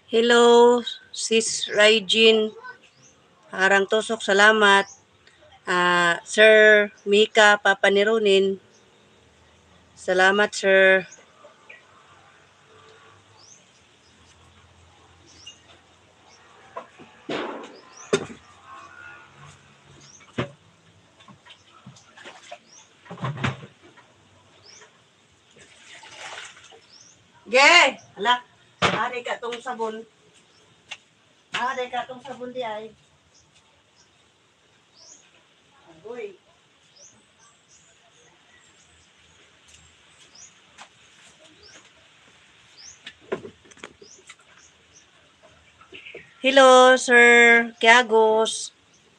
Hello, Sis Regine. Harang tusok, salamat. Sir Mika Papanirunin. Salamat, sir. Ge! Hala, ari ka tong sabon. Ari ka tong sabon di ay. Agoy. Hello, Sir Kiagos.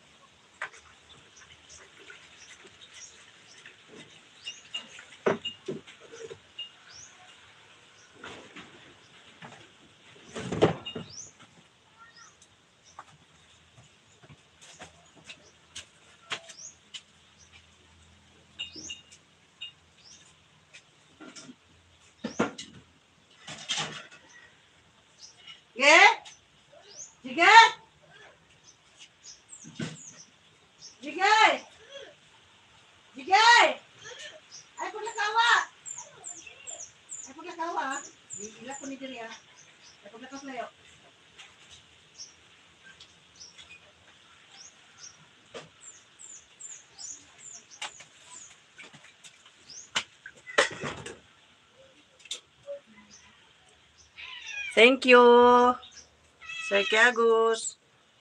Ge? Sige? Sige? Sige? Ay, paglakawa! Ay, paglakawa! Ilak ko ni diri ah. Ay, paglakawa layo. Thank you, Sir Kiagos.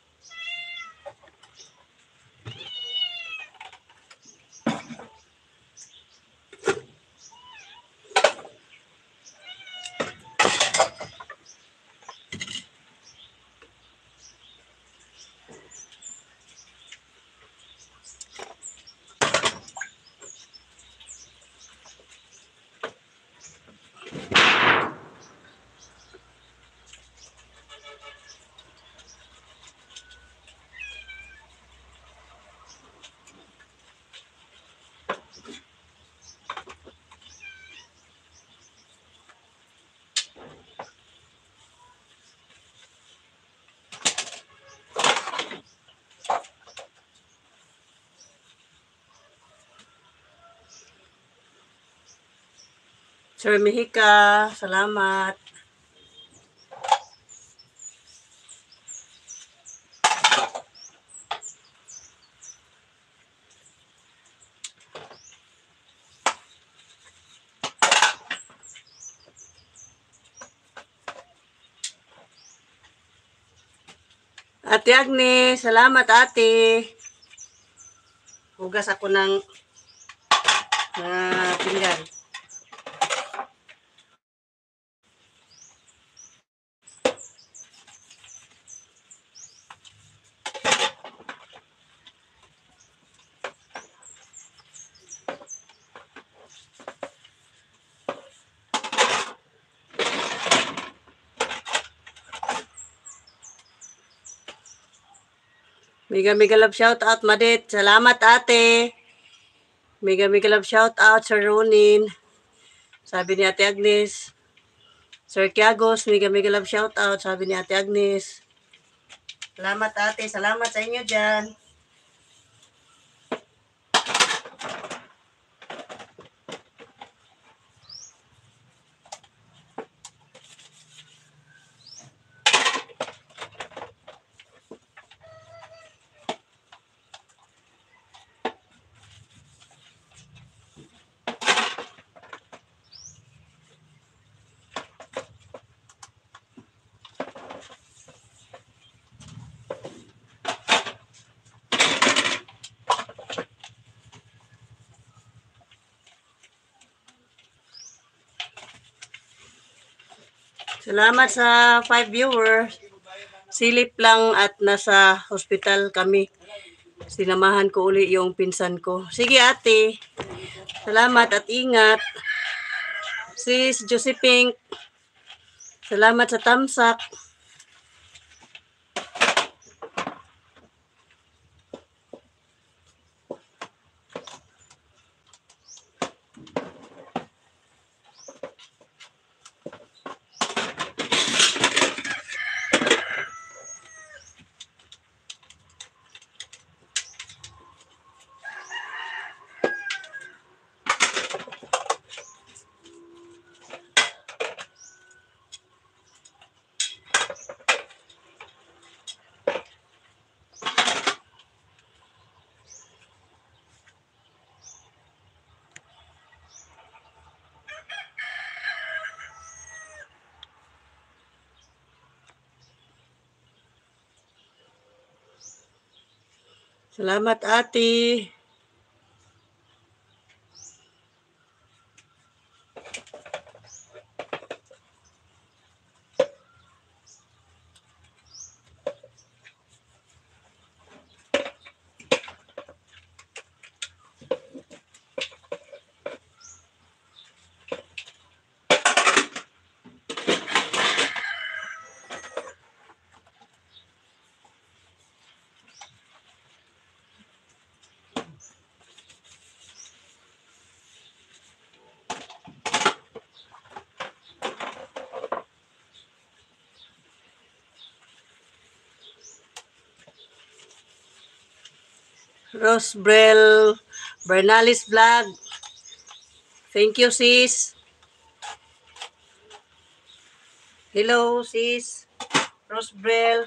Sir Mihika, salamat. Ate Agnes, salamat ate. Hugas ako ng pinggan. Mega love shout out Madith. Salamat ate. Mega love shout out Sir Ronin. Sabi ni Ate Agnes. Sir Kiagos, mega love shout out. Sabi ni Ate Agnes. Salamat ate. Salamat sa inyo dyan. Salamat sa 5 viewers. Silip lang at nasa hospital kami. Sinamahan ko uli yung pinsan ko. Sige ate. Salamat at ingat. Sis Josephine. Salamat sa tamsak. Salamat, ate. Rosbrel Bernalis Vlog. Thank you, sis. Hello, sis. Rosbrel.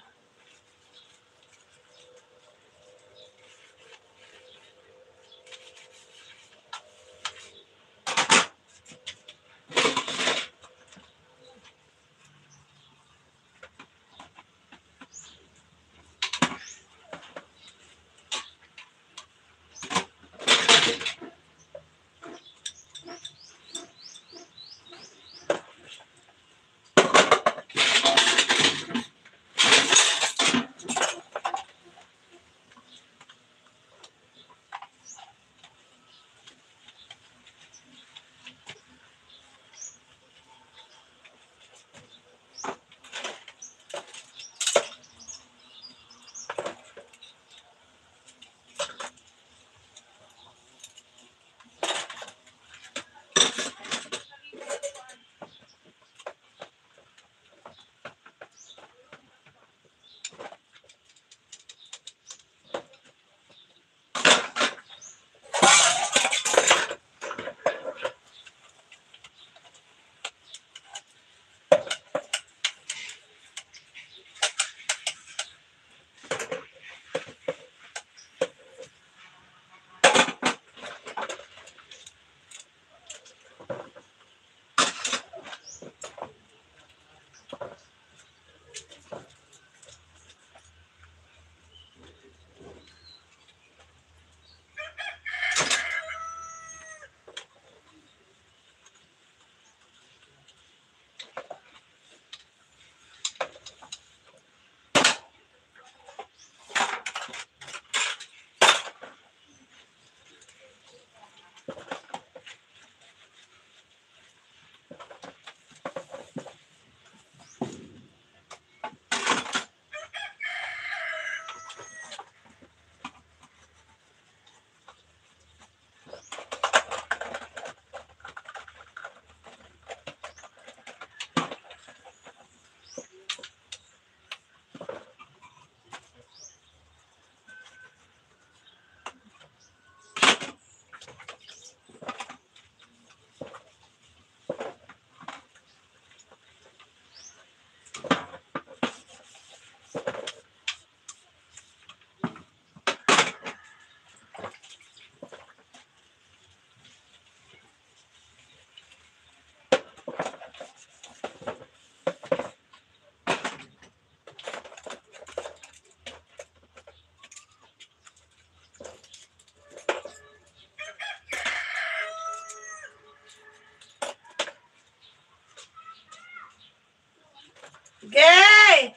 Gay!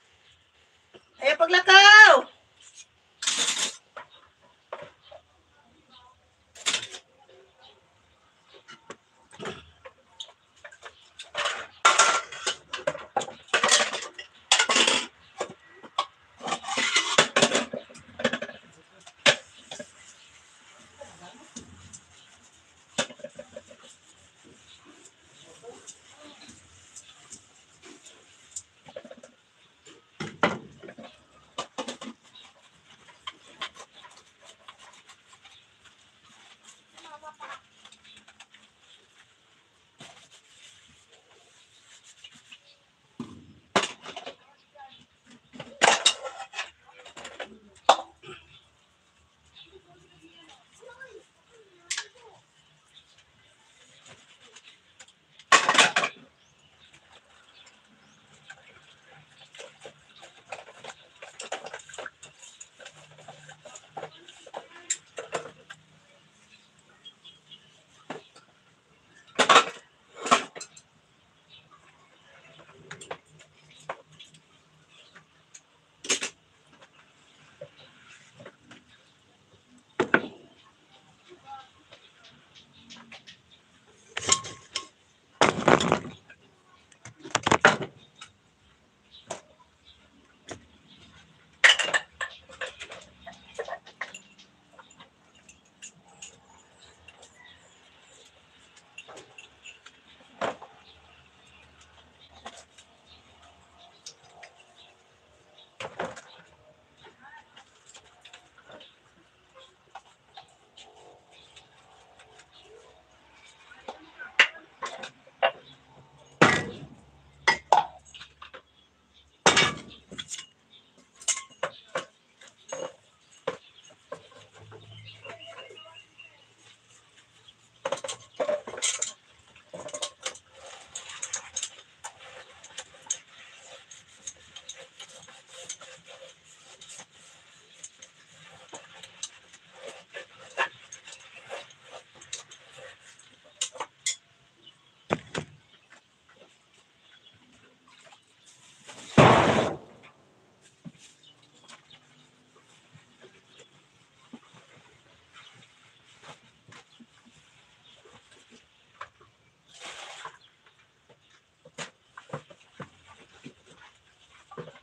Ayaw paglakaw!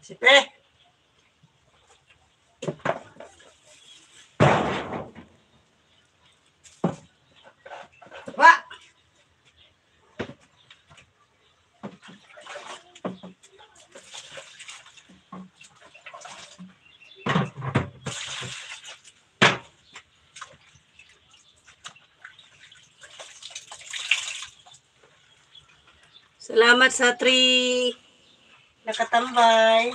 Sipe. Wa. Salamat sa 3 nakatambay.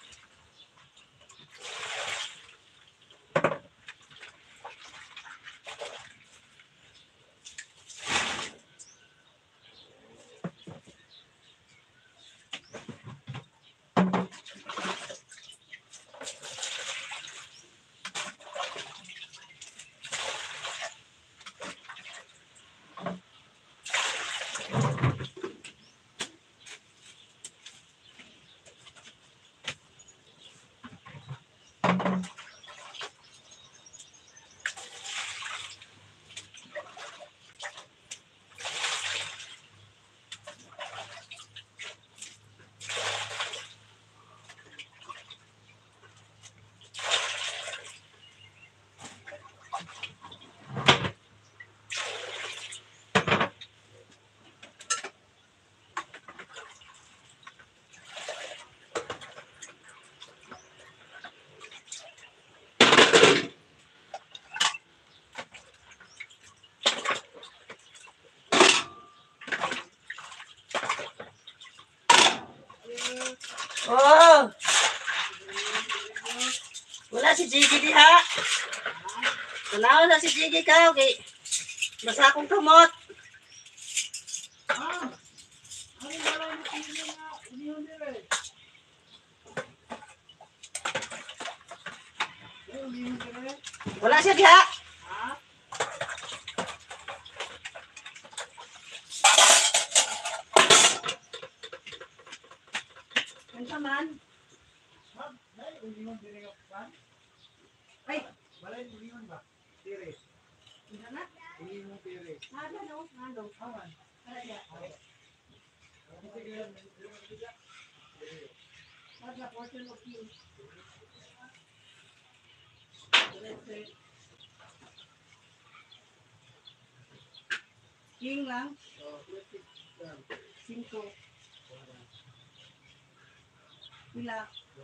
Oh! Wala si Jiggy diha. Tanaw na si Jiggy ka. Okay. Basa akong kamot. Wala siya diha. Ano man? Ay, Balay ulingon ba? Tire. ano? Ulingon tire. Ano no? Ano? Awan. Para diha. Wala portion of you. King lang. 5. Pila.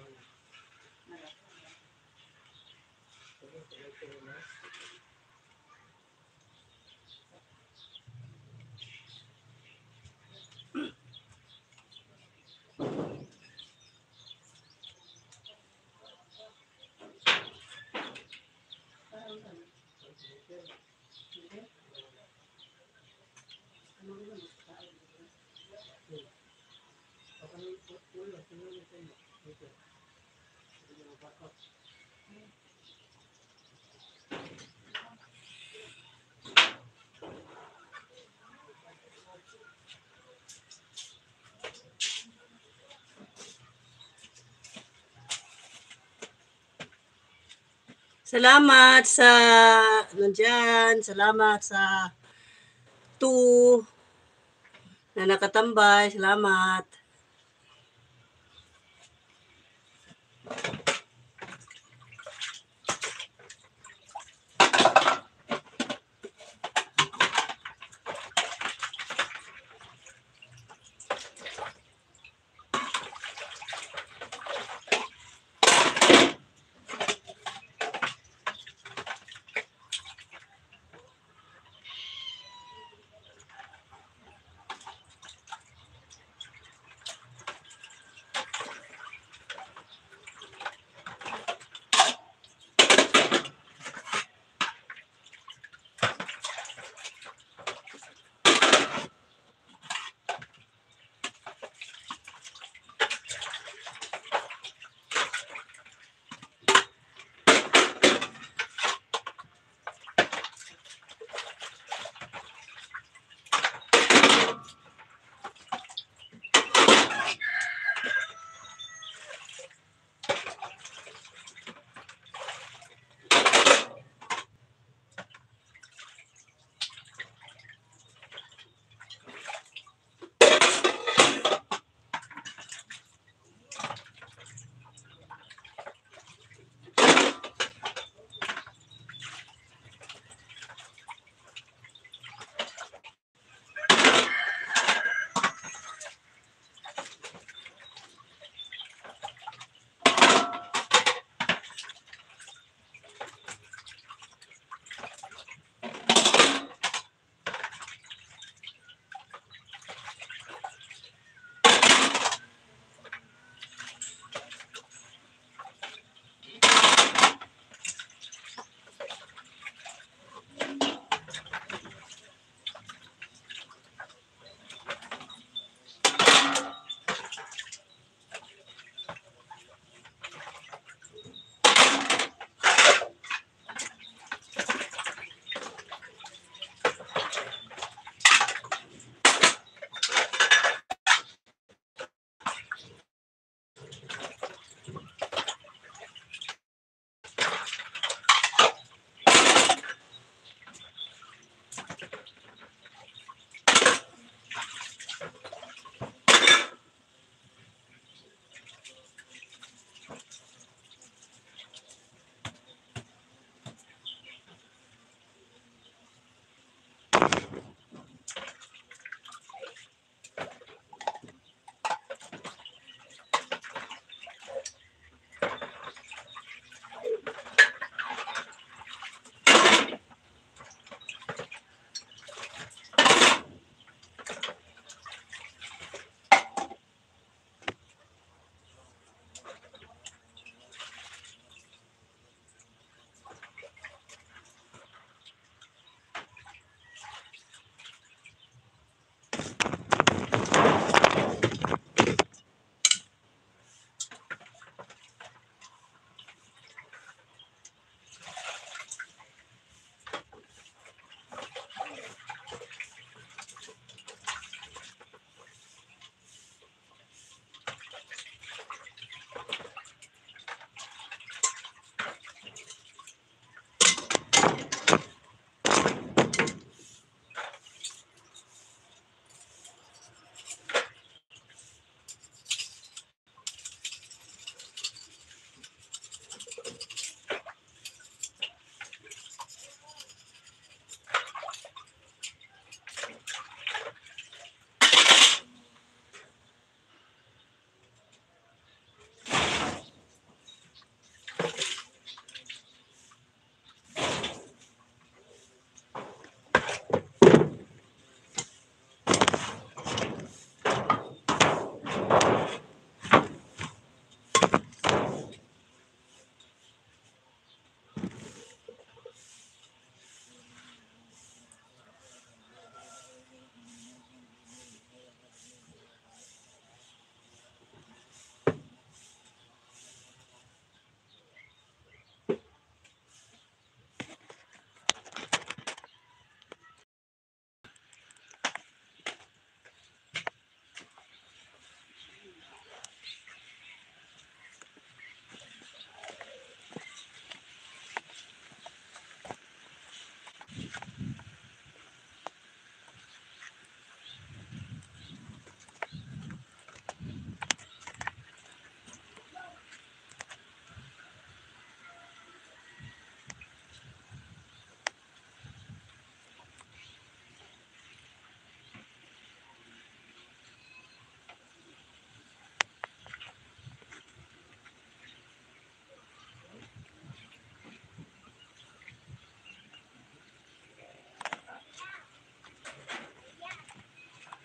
Salamat sa nandyan. Salamat sa 2 na nakatambay. Salamat.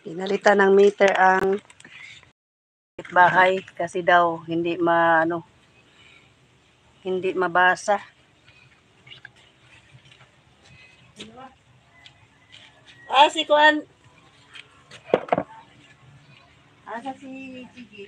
Pinalitan ng meter ang bahay kasi daw hindi mabasa. Si Kuan. Asa si Chigi?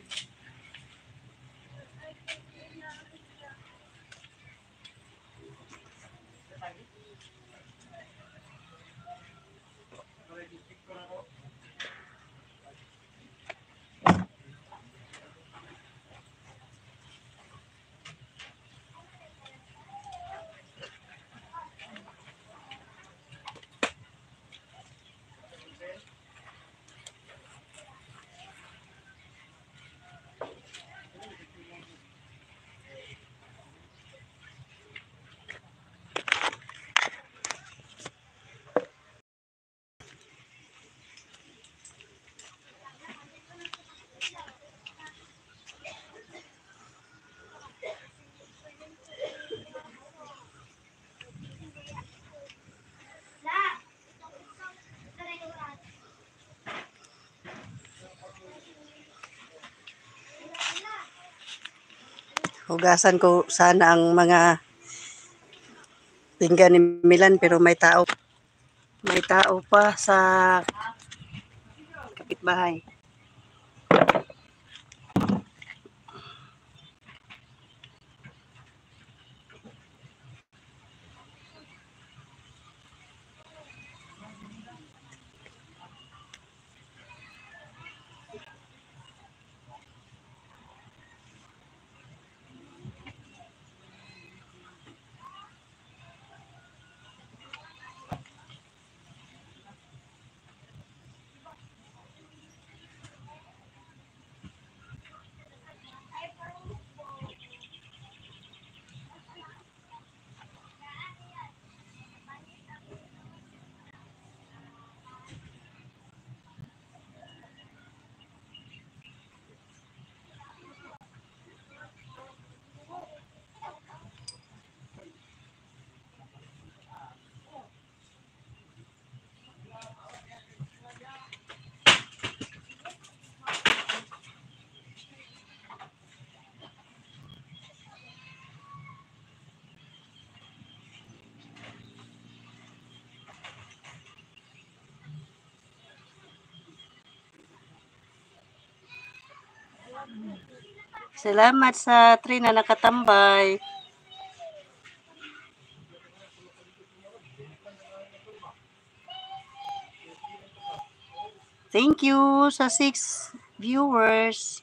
Hugasan ko sana ang mga pinggan ni Milan pero may tao. May tao pa sa kapitbahay. Salamat sa train na nakatambay. Thank you sa 6 viewers.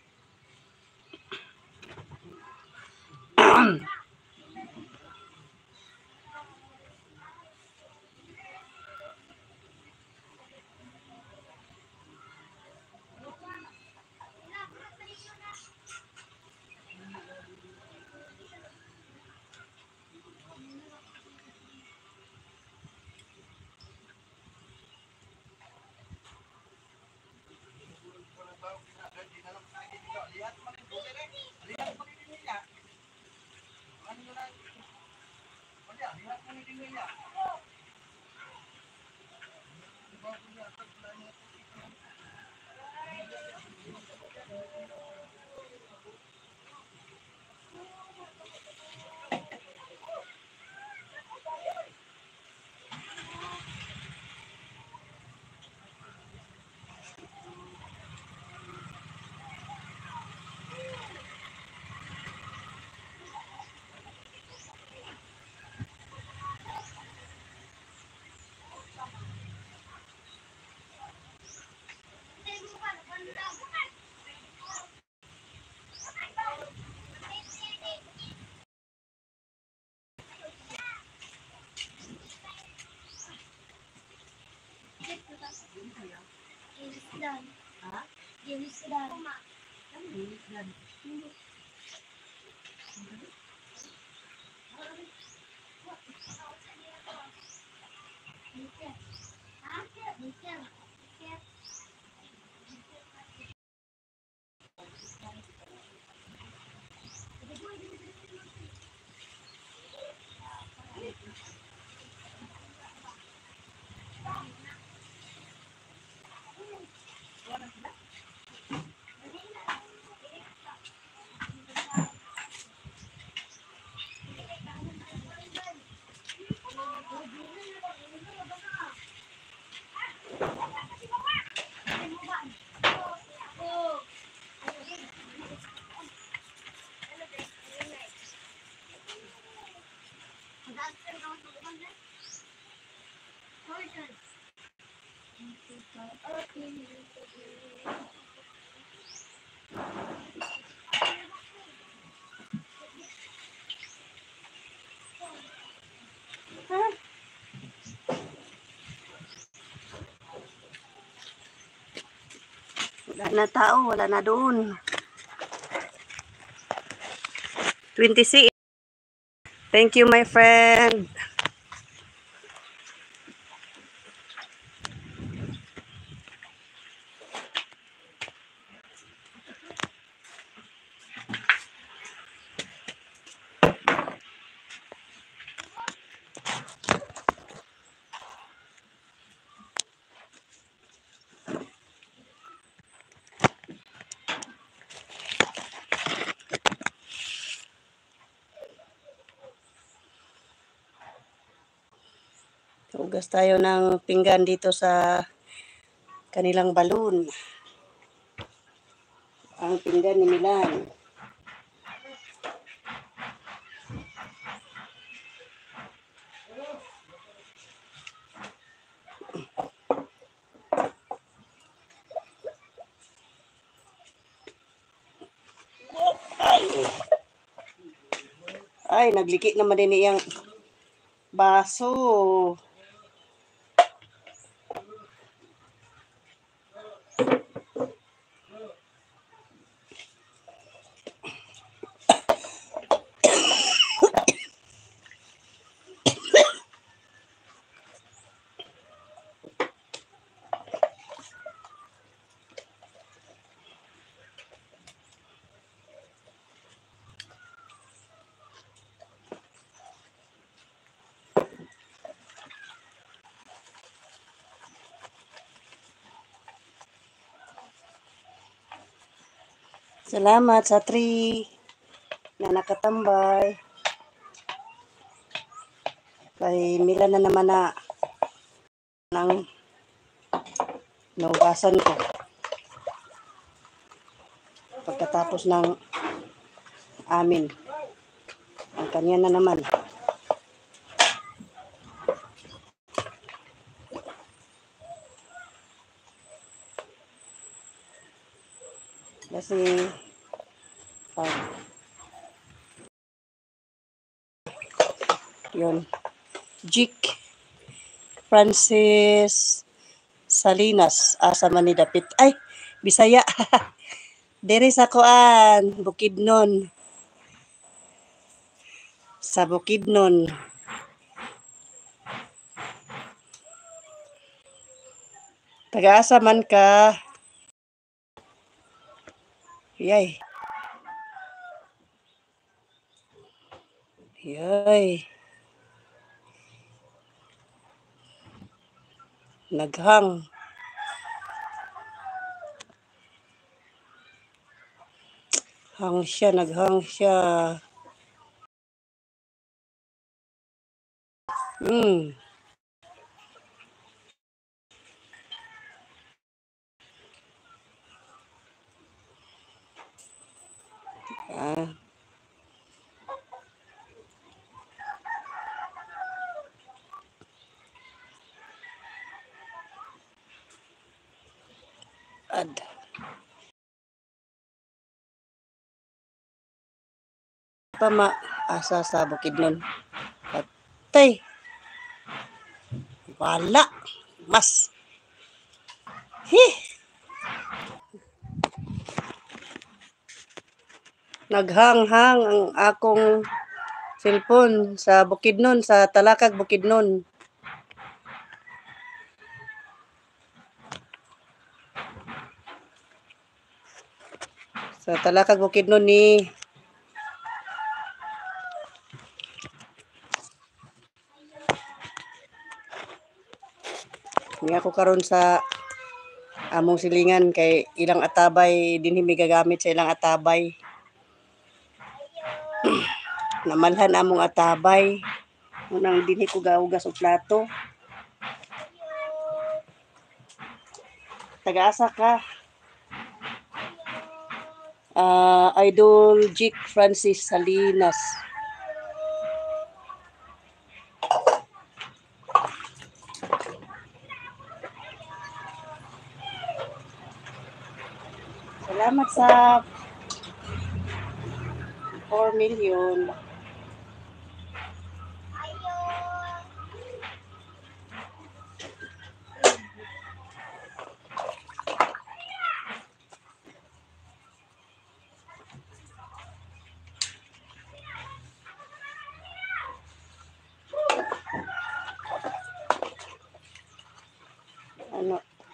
Wala na tao, wala na doon. 26. Thank you, my friend. Hugas tayo ng pinggan dito sa kanilang balon. Ang pinggan ni Milan. Ay, nagliki naman din iyang baso. Salamat sa tree na nakatambay. Kay Milan na naman na ng naugasan ko. Pagkatapos ng amin. Ang kanya na naman. Kasi yun. Jik Francis Salinas asa man ni dapit. Ay, Bisaya. Diri sa kuan, Bukidnon. Sa Bukidnon. Taga-asa man ka. Yay. Yay. Naghang. Hang siya, naghang siya. Hmm. Ah. Ad. Pama asa sa Bukidnon. Patay. Wala. Mas. Hih. Naghang-hang ang akong cellphone sa Bukidnon, sa Talakag Bukidnon. Sa Talakag Bukidnon ni ako karon sa among silingan kay ilang atabay dinhi mi gagamit sa ilang atabay. Namalhan among atabay. Unang dinhi ko gahugas og plato. Taga-asa ka? Idol Jik Francis Salinas. Salamat sa 4 million. Ano,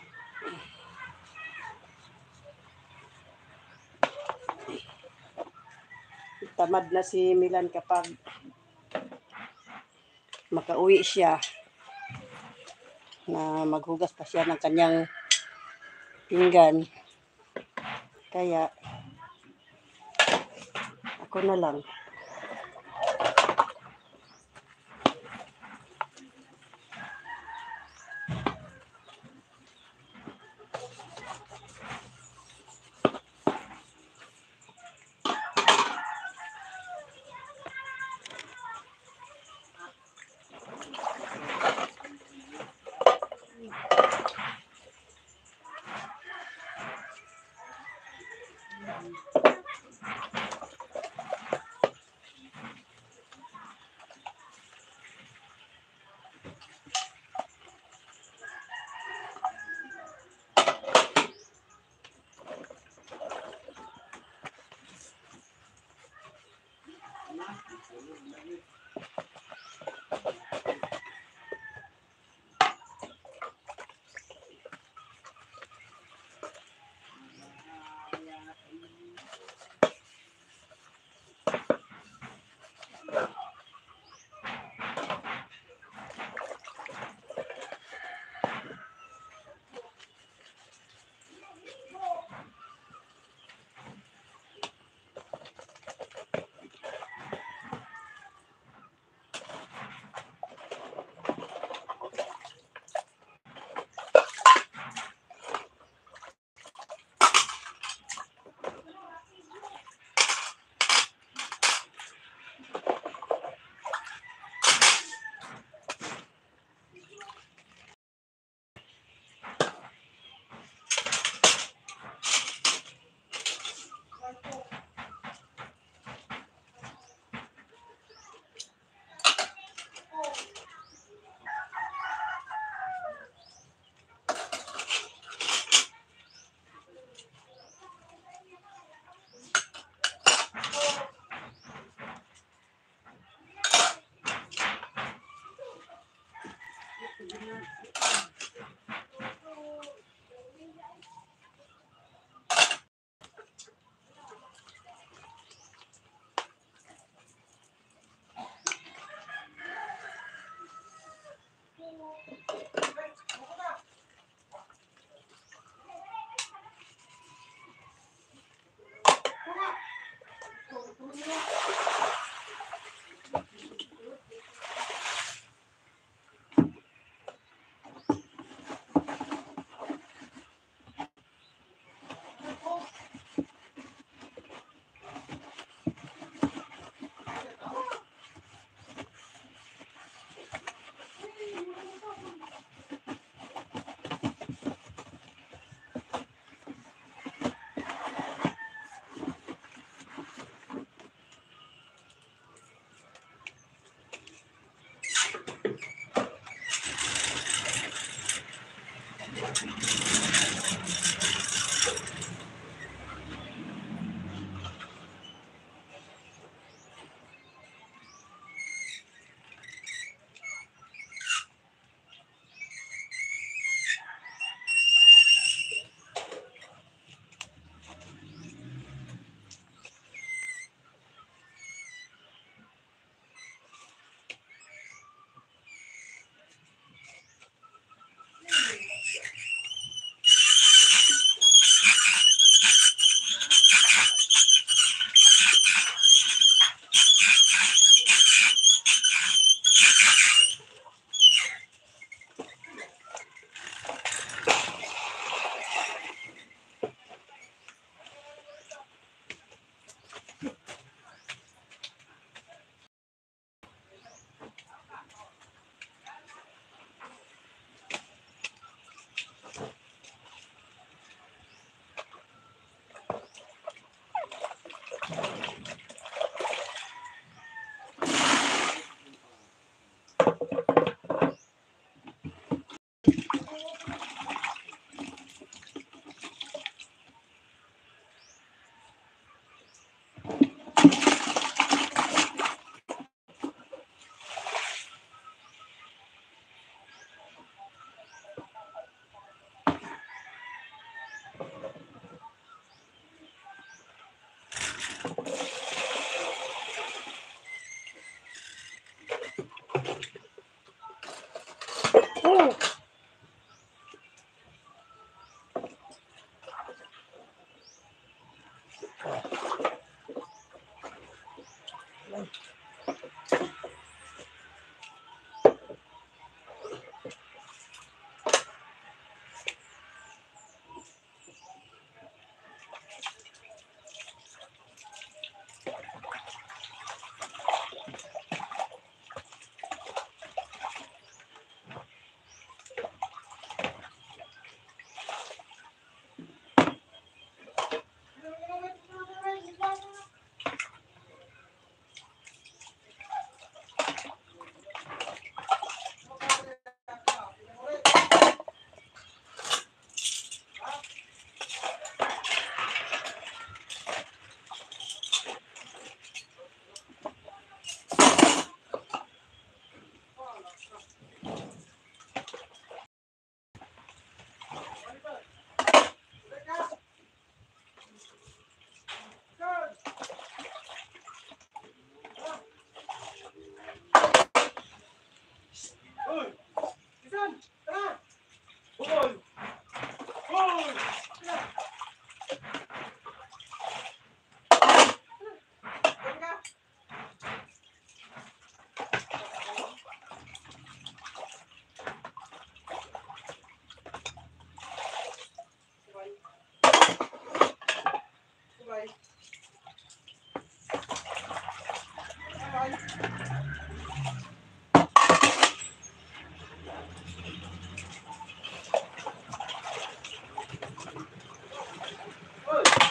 tamad na si Milan kapag makauwi siya na maghugas pa siya ng kanyang pinggan. Kaya ako na lang. Hoy! Isan! Tara! Hoy! Hoy! Tara! Tara! Sabay. Sabay. Sabay. Hoy!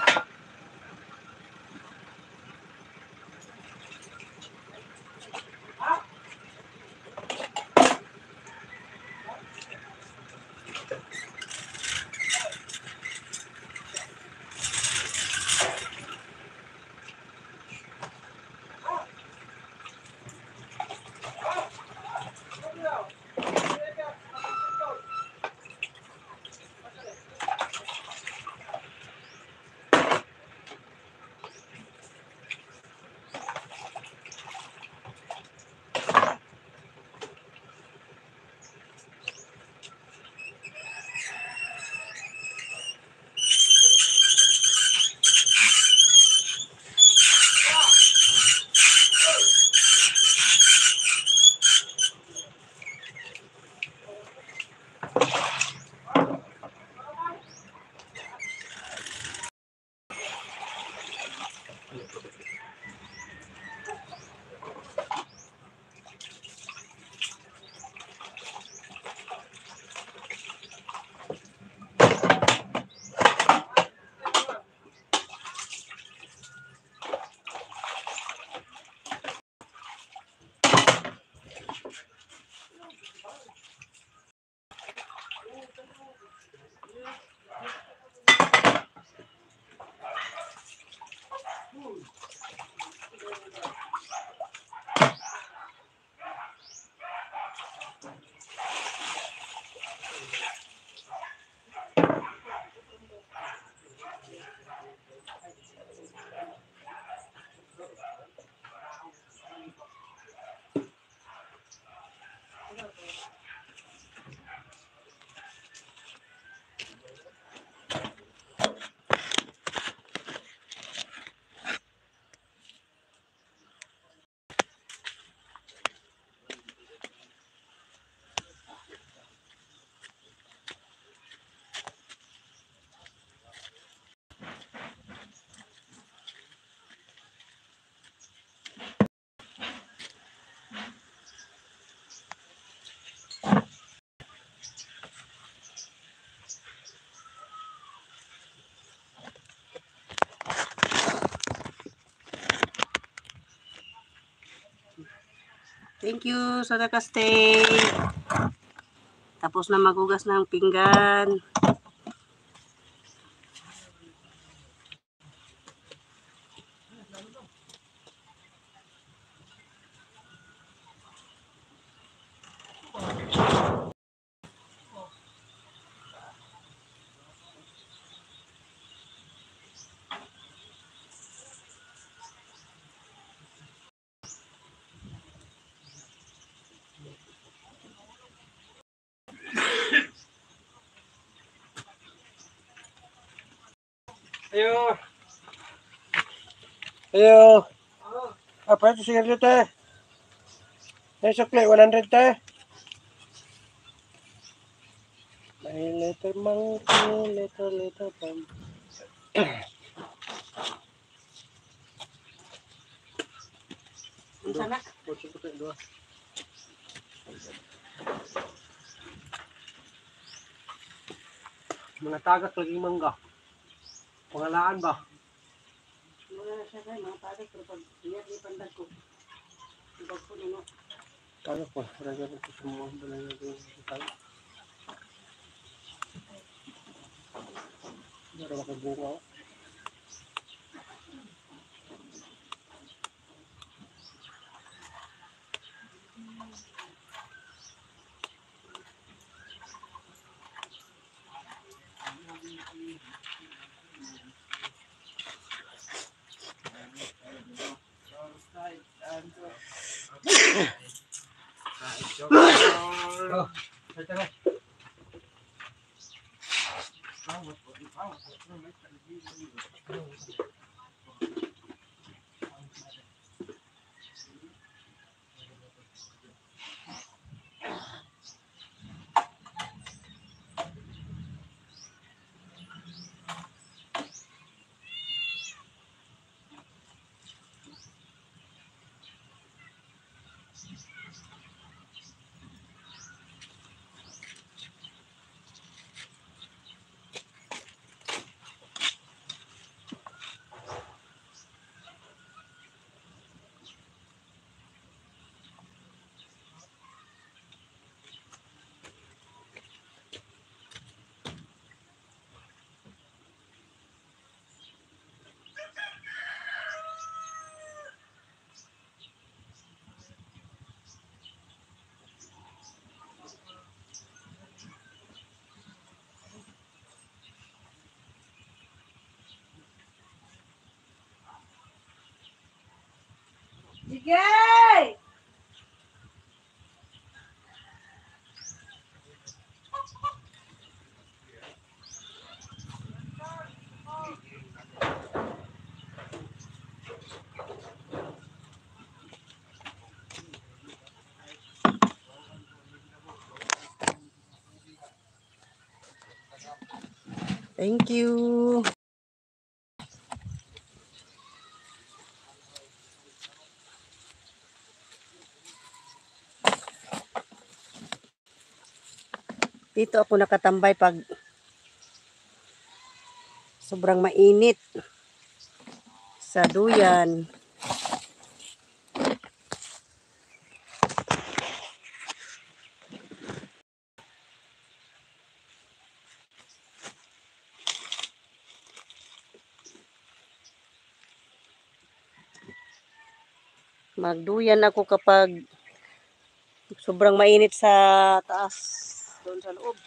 Thank you sa nakastay. Tapos na magugas ng pinggan. Ayo. Ayo. Apa itu sigarilyo teh? May sukli 100 teh. May little monkey, little bum. Sana. Puti puti dua. Mga tagak lagi mangga. Pangalaan ba? Wala na siya tayo, mga pare, pero pag iyat ni pandag ko. Ibag ko na no. Tagak po. Raga po semua. Balay natin tagak. Para makabunga ako. Oh, tara. Sige! Thank you. Dito ako nakatambay pag sobrang mainit sa duyan. Magduyan ako kapag sobrang mainit sa taas, doon sa loob.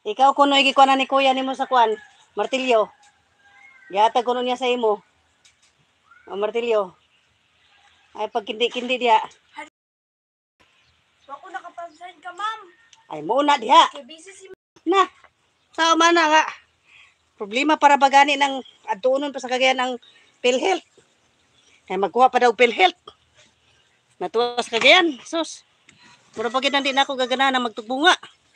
Ikaw kuno igikuan ni kuya nimo sa kuan, martilyo. Gihatag kuno niya sa imo. Ang martilyo. Ay pag kindi-kindi diha. Ako nakapag-sign ka, ma'am. Ay muna diha. Kay busy si Na. Sao man na nga. Problema para bagani ng adtuonon pa sa kagayan ng PhilHealth. Ay magkuha pa daw PhilHealth. Natuwa sa kagayan. Sus. Mura pa gid din ako gagana na magtugbunga.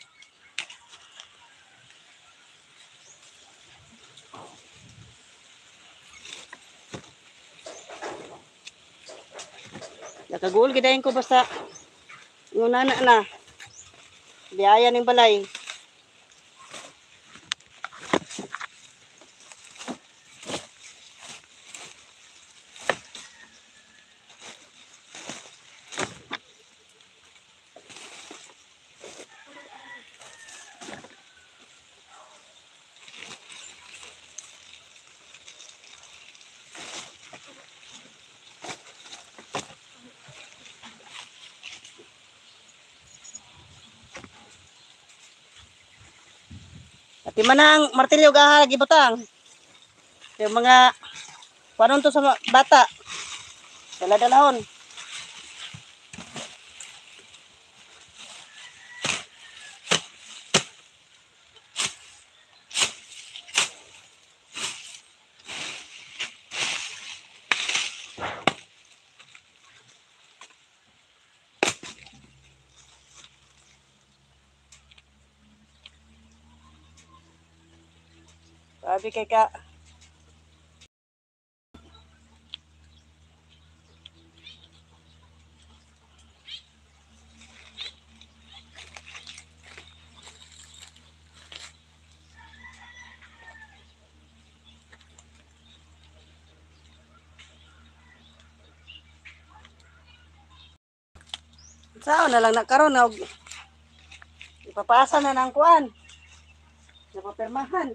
Nakagul gidayon ko basta nguna na. Biyaya ning balay. At man ang martilyo gaha gibutang. Yung mga panon to sa bata. Dala-dalahon. Sabi kay ka. Sao na lang nakaroon na ipapasa na ng kuan. Napapirmahan.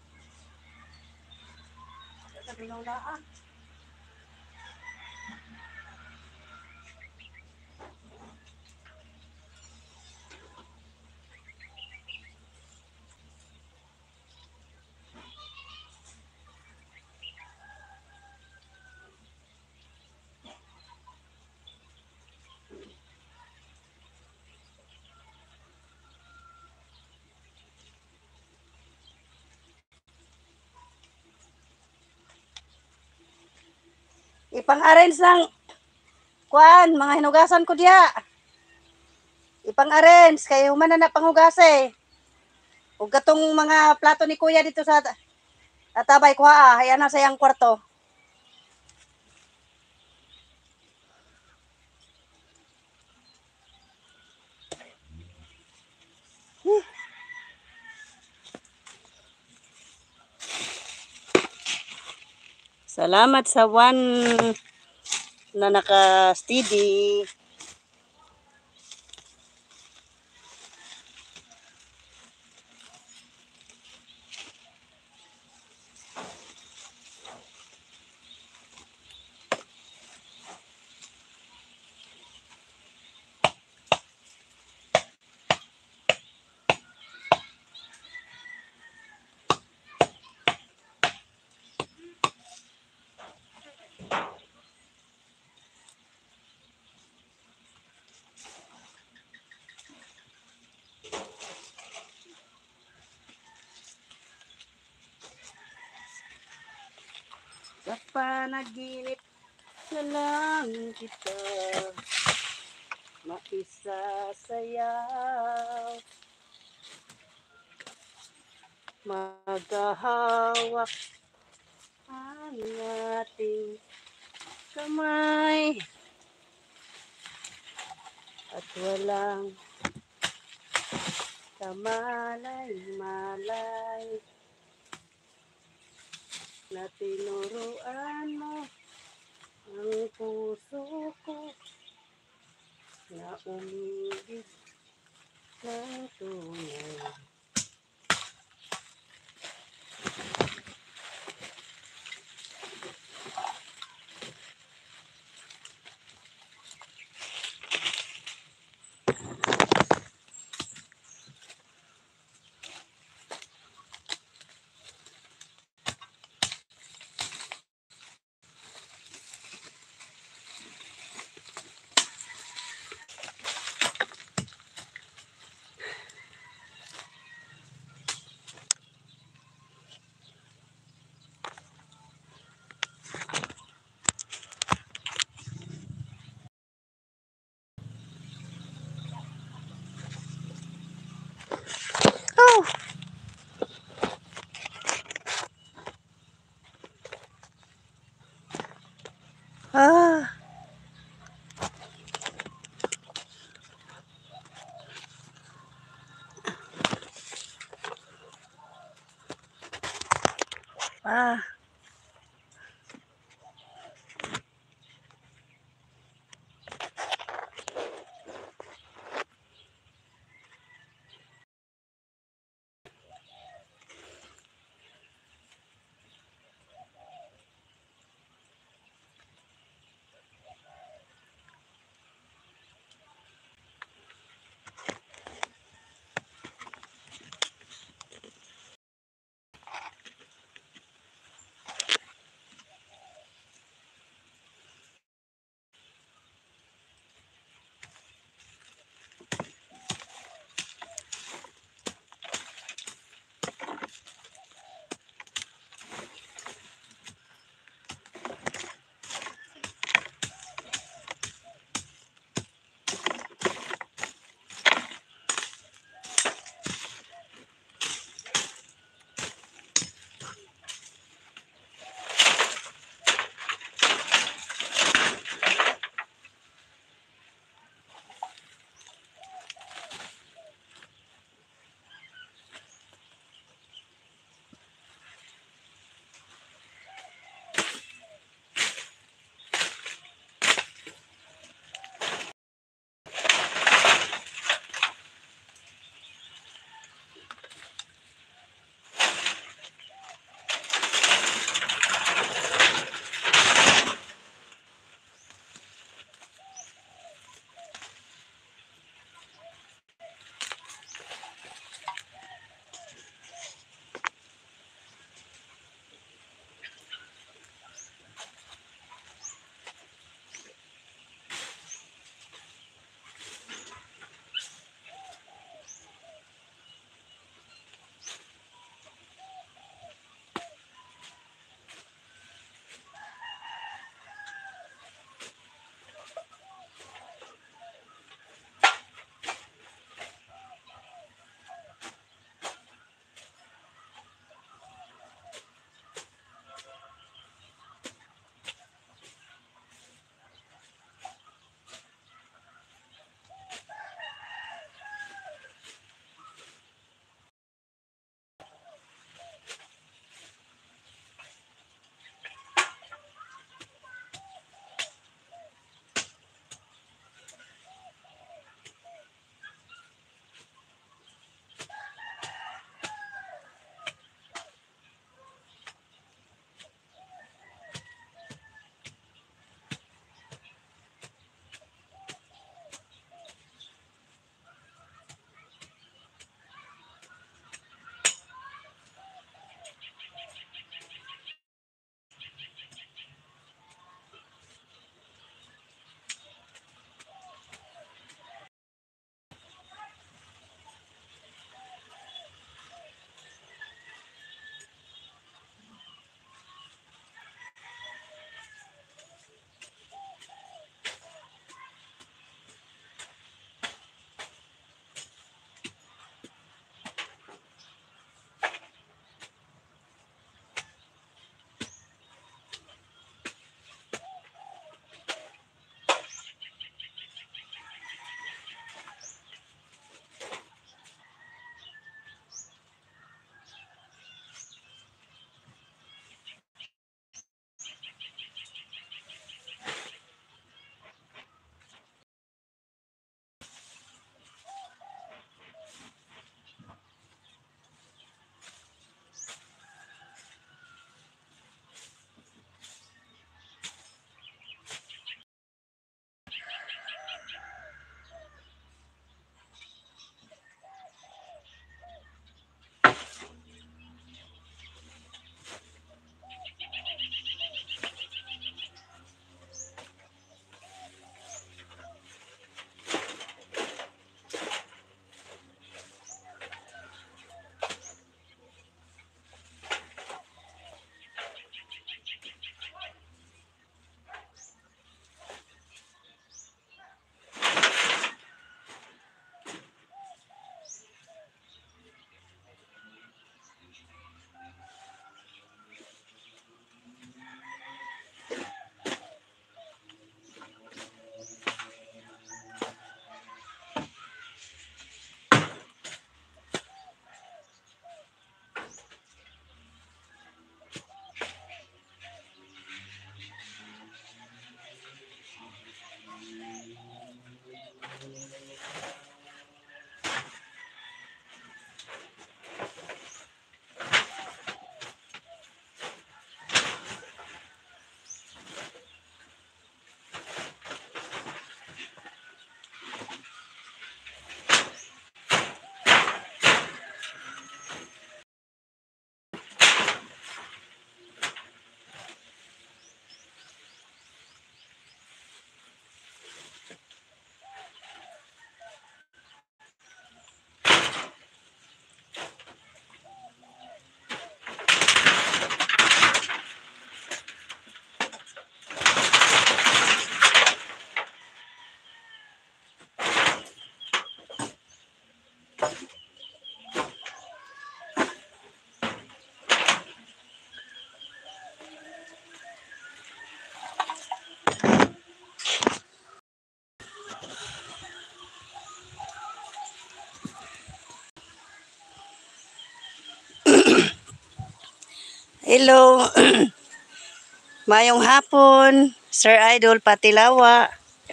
Sa binula. Ipang-arrange ng kuan, mga hinugasan ko diha. Ipang-arrange kay human na panghugas eh. Ug katong mga plato ni kuya dito sa atabay ko ha, ayan na sa iyang kwarto. Salamat sa one na naka-steady. Sa panaginip na lang kita maisasayaw. Maghahawak ang ating kamay at walang kamalay-malay na tinuruan mo ang puso ko na umibig ng tunay. Hello. Mayong hapon, Sir Idol Patilawa.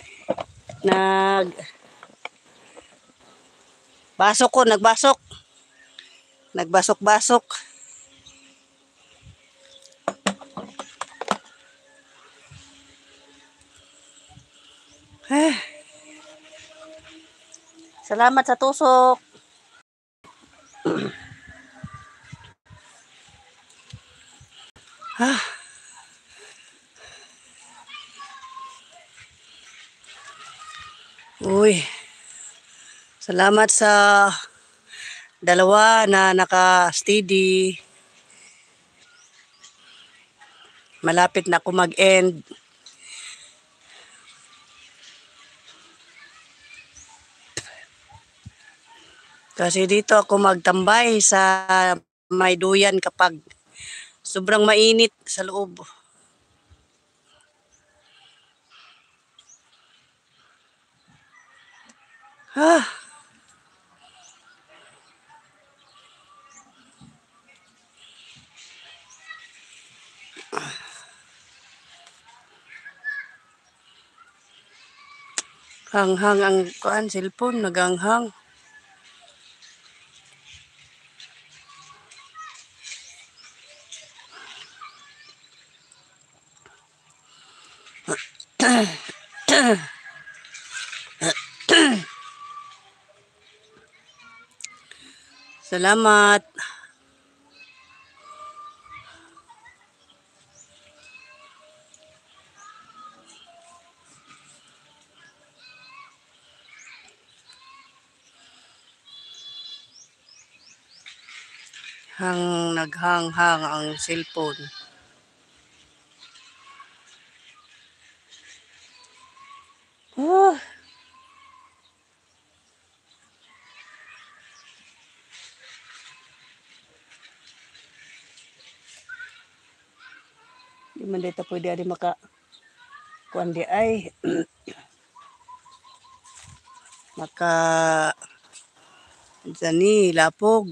Nagbasok. Nagbasok-basok. Salamat sa tusok. Uy, salamat sa dalawa na naka-steady. Malapit na ako mag-end. Kasi dito ako magtambay sa may duyan kapag sobrang mainit sa loob. Ah, hanghang ang cellphone, naganghang. Salamat. Naghanghang ang cellphone. Ah. Di man dito pwede ari maka kuan di ay maka dani lapog.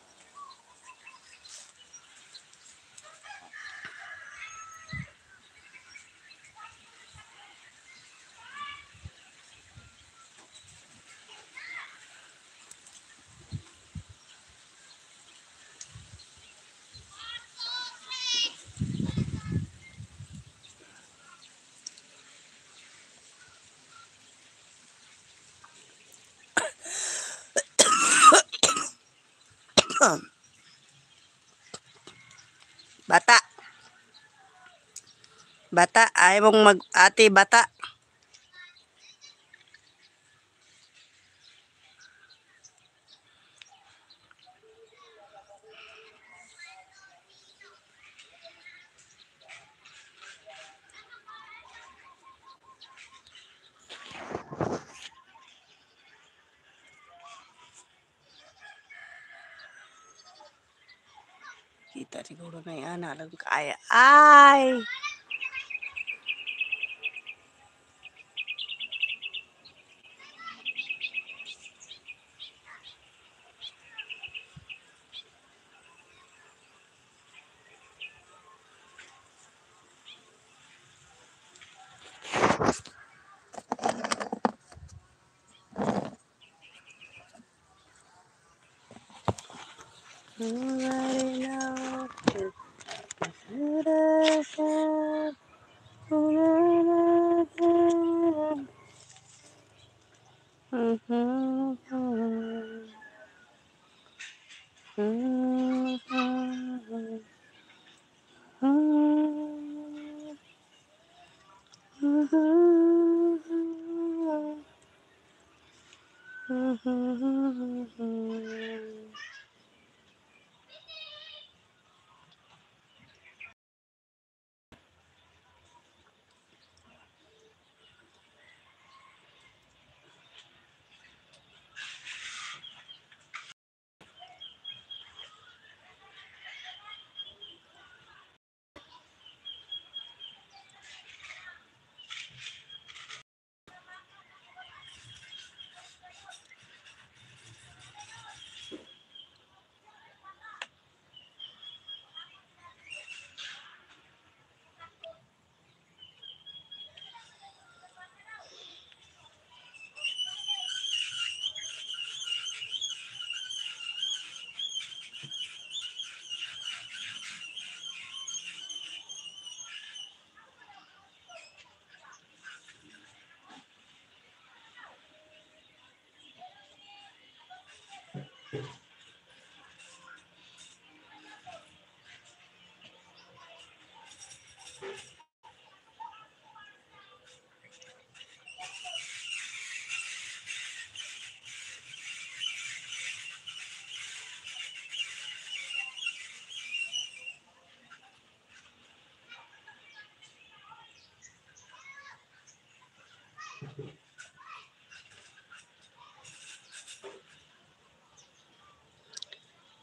Bata. Bata, ayaw mong mag-ate, bata. Kita siguro na yan, alam kaya. Ay!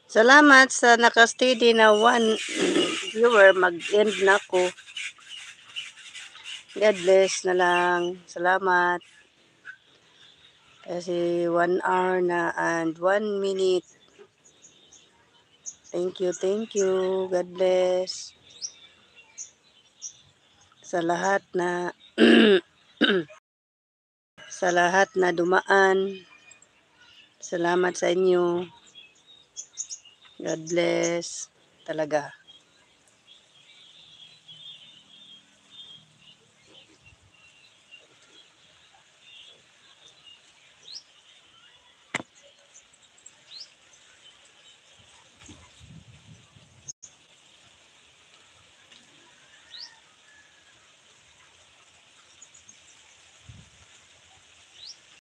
Salamat sa nakasteady na 1 viewer. Mag-end na ko. God bless na lang. Salamat. Kasi 1 hour na and 1 minute. Thank you, thank you. God bless. Sa lahat na sa lahat na dumaan. Salamat sa inyo. God bless talaga.